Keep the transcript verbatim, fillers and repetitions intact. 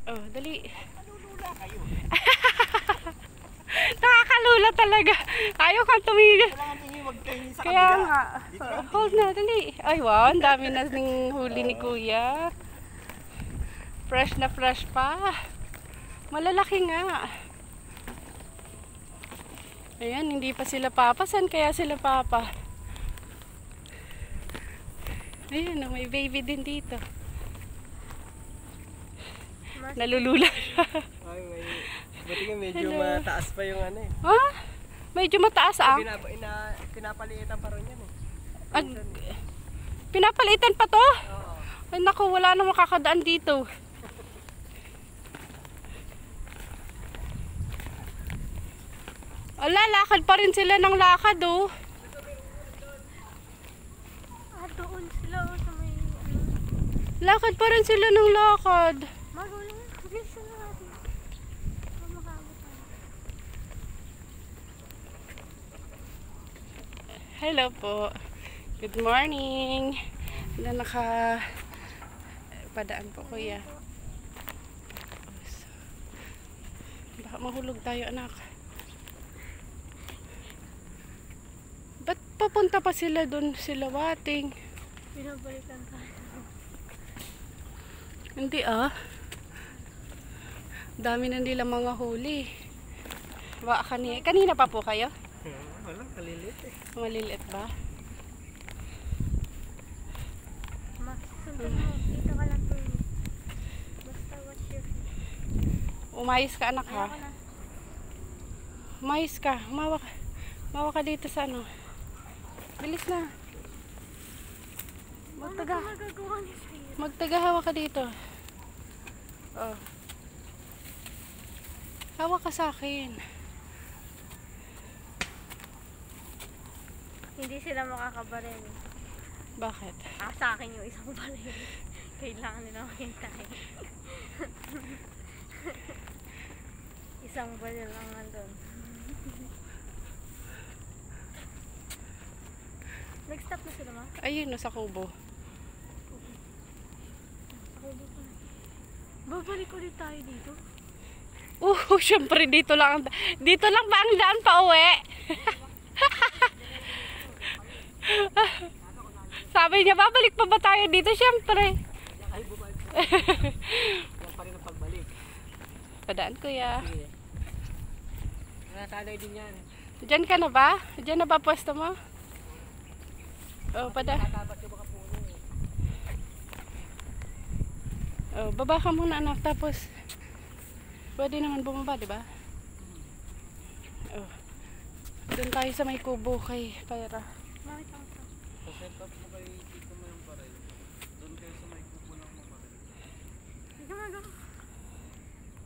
Oh, dali. Nalulula kayo. Nakakalula talaga. Ayaw kang tumigil. Kailangan tingin, wag kayo sa Kaya kabila. nga. Dito lang Hold tingin. na, dali. Ay, wow. Ang dami na ning huli ni Kuya. Fresh na fresh pa. Malalaki nga. Ayan, hindi pa sila papa. Saan kaya sila papa? Ayan, may baby din dito. Nalulula siya. Ay, may... Buti nga medyo Hello. mataas pa yung ano eh. Ha? Medyo mataas ah. Pinap ina, pinapaliitan pa rin yan eh. Ag pinapalitan pa to? Oo. Ay naku, wala na makakadaan dito. Ala, lakad pa rin sila ng lakad oh. Ah, doon sila oh, sa may... Lakad pa rin sila ng lakad. Marunong na. Bilisan na natin. Oh, makaabot tayo. Hello po. Good morning. Na naka padaan po kuya. Baka mahulog tayo anak. Ba't papunta pa sila doon sila wating? Binabalikan tayo. Hindi ah. Dami na nila mga huli. Wa kanina, kanina pa po kayo? Wala, kalilit eh. Maliliit ba? Mas, sundan mo. Dito ka lang tuloy. Basta watch your feet. Umayos ka anak ha. Ayaw ko na. Umayos ka. Mawa ka. Mawa ka dito sa ano. Bilis na. Magtaga. Ano magagawa ni Sir? Magtagahawa ka dito. Oh. Hawa ka sa akin. Hindi sila makakabaril. Bakit? Ah, sa akin yung isang baril. Kailangan nila makintay. Isang baril lang nandun. Nag-stop na sila ma? Ayun no, sa kubo. Ako dito na. Babalik ulit tayo dito. Uh, syempre dito lang. ang- Dito lang ba ang daan pa uwi? Sabi niya, babalik pa ba tayo dito? Syempre. Ay, bumalik. Yan pa rin ang pagbalik. Padaan kuya. Sige. Nakakalay din yan. Diyan ka na ba? Diyan na ba pwesto mo? Oh, pada. Tatapat yung mga puno eh. Oh, baba ka muna anak tapos pwede naman bumaba, di ba? Oh. Doon tayo sa may kubo kay Pyra. Bakit ang So, set up mo kay